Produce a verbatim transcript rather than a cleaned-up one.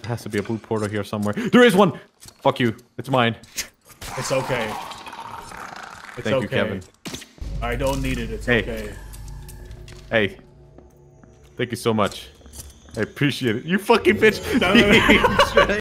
has to be a blue portal here somewhere. There is one! Fuck you. It's mine. It's okay. It's Thank okay. you, Kevin. I don't need it. It's hey. okay. Hey. Thank you so much. I appreciate it. You fucking bitch!